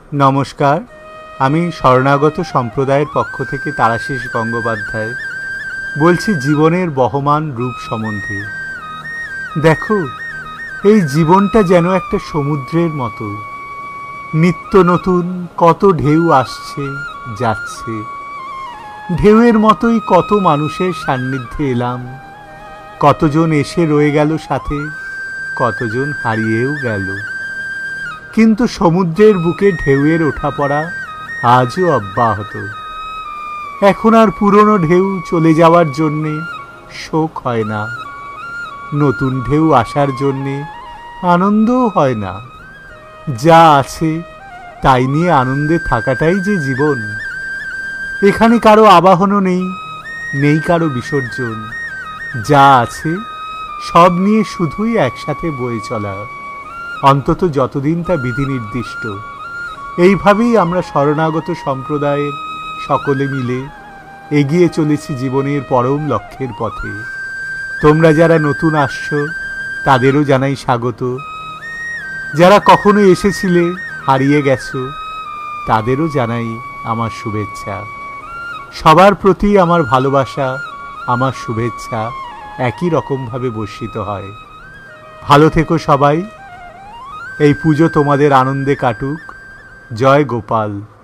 নমস্কার, আমি শরণাগত সম্প্রদায়ের পক্ষ থেকে তারাশিস গঙ্গোপাধ্যায় বলছি জীবনের বহমান রূপ সম্বন্ধে। দেখো, এই জীবনটা যেন একটা সমুদ্রের মতো, নিত্য নতুন কত ঢেউ আসছে যাচ্ছে। ঢেউয়ের মতোই কত মানুষের সান্নিধ্যে এলাম, কতজন এসে রয়ে গেল সাথে, কতজন হারিয়েও গেল। কিন্তু সমুদ্রের বুকে ঢেউয়ের ওঠা পড়া আজও অব্যাহত। এখন আর পুরনো ঢেউ চলে যাওয়ার জন্যে শোক হয় না, নতুন ঢেউ আসার জন্যে আনন্দও হয় না। যা আছে তাই নিয়ে আনন্দে থাকাটাই যে জীবন। এখানে কারো আবাহনও নেই, নেই কারো বিসর্জন। যা আছে সব নিয়ে শুধুই একসাথে বয়ে চলা, অন্তত যতদিন তা বিধি নির্দিষ্ট। এইভাবেই আমরা শরণাগত সম্প্রদায়ের সকলে মিলে এগিয়ে চলেছি জীবনের পরম লক্ষ্যের পথে। তোমরা যারা নতুন আসছো তাদেরও জানাই স্বাগত, যারা কখনো এসেছিলে হারিয়ে গেছো তাদেরও জানাই আমার শুভেচ্ছা। সবার প্রতি আমার ভালোবাসা, আমার শুভেচ্ছা একই রকমভাবে বর্ষিত হয়। ভালো থেকো সবাই। এই পুজো তোমাদের আনন্দে কাটুক। জয় গোপাল।